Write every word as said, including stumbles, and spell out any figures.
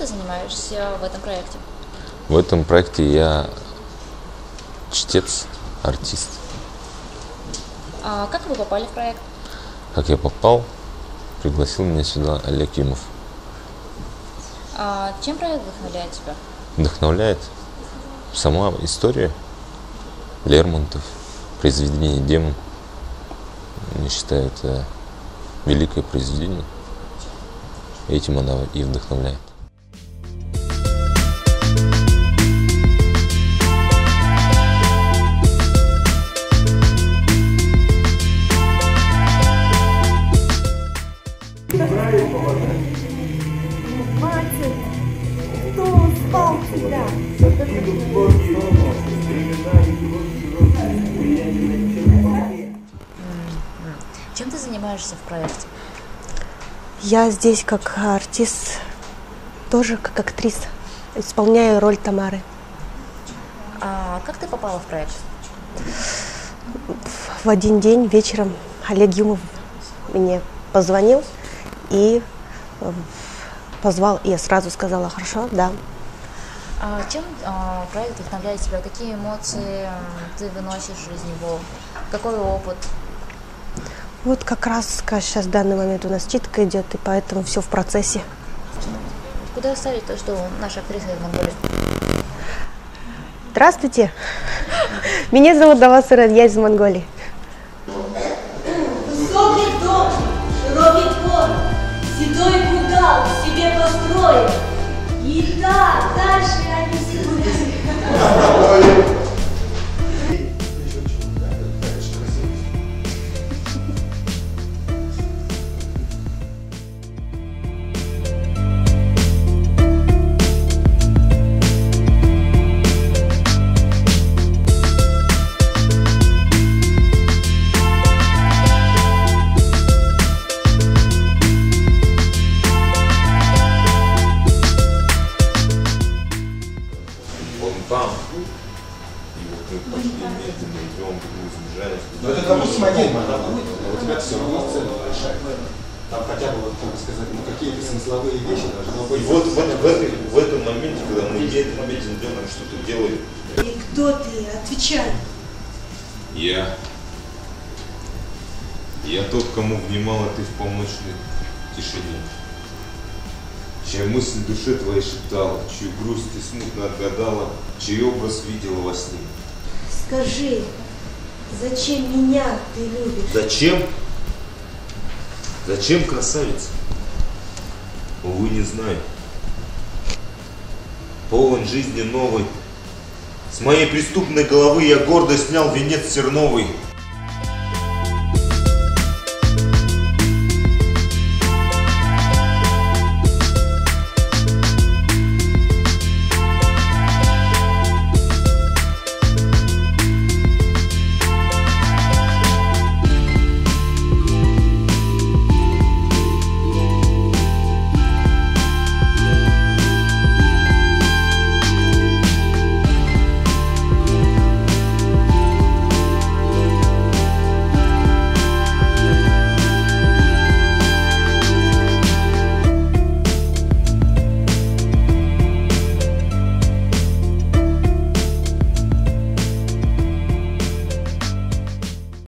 ты занимаешься в этом проекте? В этом проекте я чтец, артист. А как вы попали в проект? Как я попал, пригласил меня сюда Олег Юмов. А чем проект вдохновляет тебя? Вдохновляет сама история Лермонтов, произведение «Демон». Я считаю, это великое произведение. Этим она и вдохновляет. Мальчик, кто спал тебя? Чем ты занимаешься в проекте? Я здесь как артист, тоже как актриса, исполняю роль Тамары. А как ты попала в проект? В один день вечером Олег Юмов мне позвонил и позвал, и я сразу сказала: хорошо, да. А чем а, проект вдохновляет тебя? Какие эмоции а, ты выносишь из него? Какой опыт? Вот как раз сейчас в данный момент у нас читка идет, и поэтому все в процессе. Куда оставить то, что наша актриса из Монголии? Здравствуйте, меня зовут Давас Ирен, я из Монголии. Высокий дом, широкий двор, седой кудал себе построил. И так дальше они все гуляли. Там, и вот мы пошли медленно, идем, сближаясь. Но это, допустим, один момент, но у тебя все равно сцена большая. Там хотя бы, вот, как сказать, ну, какие-то смысловые вещи должны быть. И вот в, в, этом, в этом моменте, когда мы медленно, медленно идем, мы что-то делаем. И кто ты? Отвечай. Я. Я тот, кому внимала ты в полночной тишине. Чья мысль в душе твоей шептала, чью грусть ты смутно отгадала, чей образ видела во сне. Скажи, зачем меня ты любишь? Зачем? Зачем, красавица? Увы, не знаю. Полон жизни новой. С моей преступной головы я гордо снял венец терновый.